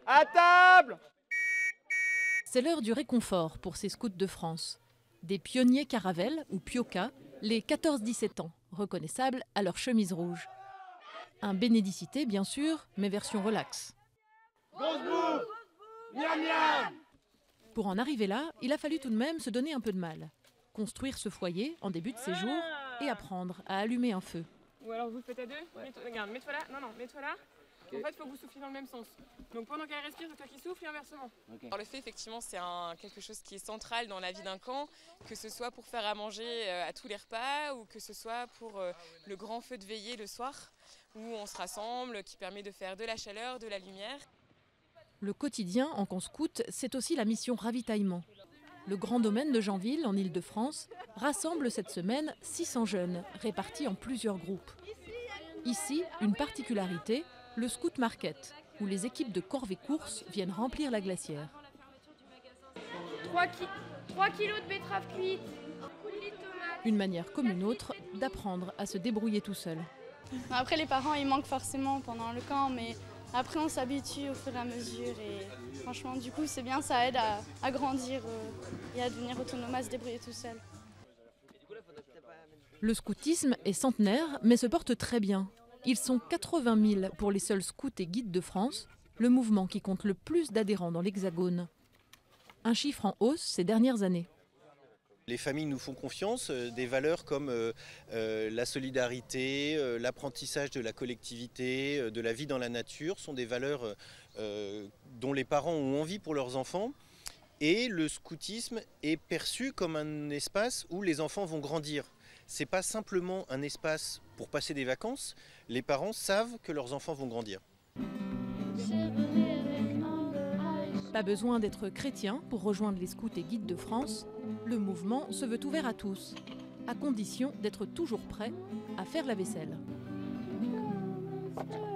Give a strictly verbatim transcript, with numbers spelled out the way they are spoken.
À table! C'est l'heure du réconfort pour ces scouts de France. Des pionniers caravelles, ou pioca, les quatorze dix-sept ans, reconnaissables à leur chemise rouge. Un bénédicité, bien sûr, mais version relax. Grosse bouffe! Miam miam! Pour en arriver là, il a fallu tout de même se donner un peu de mal. Construire ce foyer en début de séjour et apprendre à allumer un feu. Ou alors vous le faites à deux. Ouais. Mets-toi, regarde, mets-toi là. Non, non, mets-toi là. Okay. En fait, il faut que vous souffliez dans le même sens. Donc pendant qu'elle respire, c'est toi qui souffle et inversement. Okay. Alors, le feu, effectivement, c'est un, quelque chose qui est central dans la vie d'un camp, que ce soit pour faire à manger à tous les repas ou que ce soit pour euh, le grand feu de veillée le soir, où on se rassemble, qui permet de faire de la chaleur, de la lumière. Le quotidien en camp scout, c'est aussi la mission ravitaillement. Le grand domaine de Janville, en Île-de-France, rassemble cette semaine six cents jeunes, répartis en plusieurs groupes. Ici, une particularité, le Scout Market, où les équipes de corvée-course viennent remplir la glacière. trois kilos de betteraves cuites. Une manière comme une autre d'apprendre à se débrouiller tout seul. Après, les parents, ils manquent forcément pendant le camp, mais après, on s'habitue au fur et à mesure. Et franchement, du coup, c'est bien, ça aide à, à grandir euh, et à devenir autonome, à se débrouiller tout seul. Le scoutisme est centenaire, mais se porte très bien. Ils sont quatre-vingt mille pour les seuls scouts et guides de France, le mouvement qui compte le plus d'adhérents dans l'Hexagone. Un chiffre en hausse ces dernières années. Les familles nous font confiance, euh, des valeurs comme euh, euh, la solidarité, euh, l'apprentissage de la collectivité, euh, de la vie dans la nature, sont des valeurs euh, dont les parents ont envie pour leurs enfants. Et le scoutisme est perçu comme un espace où les enfants vont grandir. Ce n'est pas simplement un espace pour passer des vacances, les parents savent que leurs enfants vont grandir. Pas besoin d'être chrétien pour rejoindre les scouts et guides de France. Le mouvement se veut ouvert à tous, à condition d'être toujours prêt à faire la vaisselle.